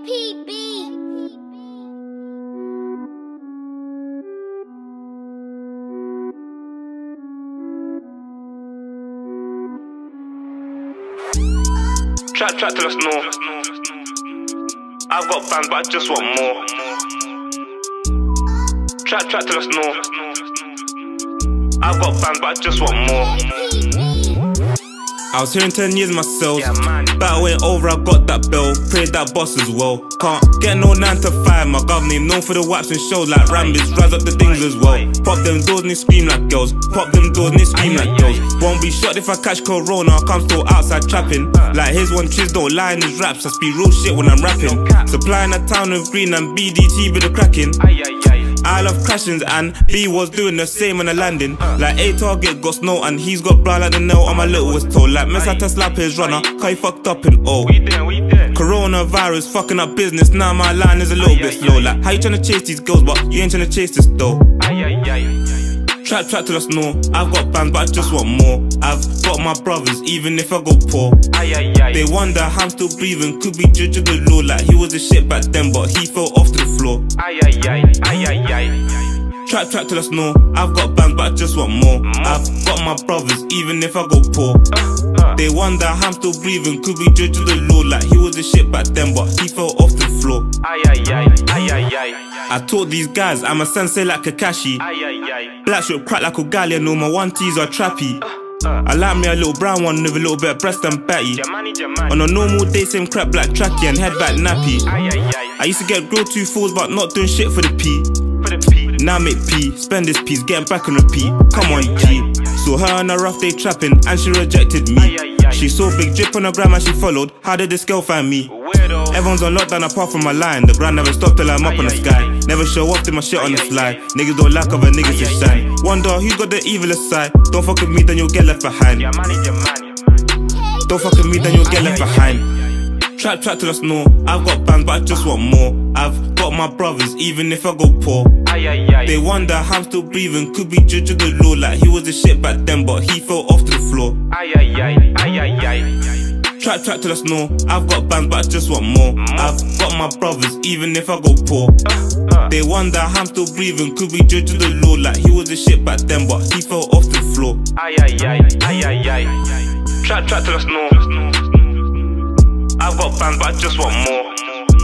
PB. Trap till us know. I've got bands, but I just want more. Trap till us know. I've got bands, but I just want more. I was here in 10 years myself. Battle ain't over, I got that bell. Prayed that boss as well. Can't get no 9 to 5. My governor known for the waps and shows like Rambis. Rise up the things as well. Pop them doors and they scream like girls. Pop them doors and they scream like girls. Won't be shot if I catch corona. I'm still outside trapping. Like his one chiz don't lie in his raps. I speak real shit when I'm rapping. Supplying a town of green and BDT with the cracking. I love crashings and B was doing the same on the landing. Like A target got snow and he's got brown like the nail on my littlest toe. Like Miss had to slap his runner, cause he fucked up in O. Coronavirus fucking up business, now my line is a little bit slow. Like how you tryna chase these girls but you ain't tryna chase this though. Trap till us know. I've got bands but I just want more. I've got my brothers even if I go poor. They wonder how I'm still breathing. Could be judge of the law. Like he was a shit back then but he fell off to the floor. Trap till us know. I've got bands but I just want more. I've got my brothers even if I go poor. They wonder how I'm still breathing. Could be judge of the law. Like he was a shit back then but he fell off the floor. I taught these guys I'm a sensei like Kakashi. Black strip crack like Ogalia. No, my 1Ts are trappy. I like me a little brown one with a little bit of breast and batty. On a normal day same crap black tracky and head back nappy. I used to get grilled 2 fools but not doing shit for the P. Now make P, spend this piece, getting back on repeat. Come on G. Saw her on a rough day trapping and she rejected me. She saw big drip on her gram and she followed. How did this girl find me? Everyone's on lockdown apart from my line. The grind never stopped till I'm up on the sky. Never show off to my shit on the slide. Niggas don't lack other niggas to shine. Wonder who got the evilest side. Don't fuck with me then you'll get left behind. Don't fuck with me then you'll get left behind. Trap till us know. I've got bands but I just want more. I've got my brothers even if I go poor. They wonder how I'm still breathing. Could be judge of the law. Like he was a shit back then but he fell off to the floor. Trap till us know. I've got bands but I just want more. I've got my brothers even if I go poor. They wonder how I'm still breathing. Could be judge of the law. Like he was a shit back then but he fell off the floor. Trap till us know. I've got bands but I just want more.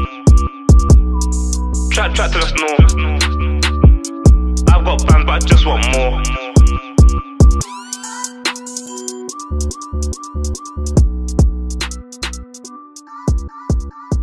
Trap till us know. I've got bands but I just want more.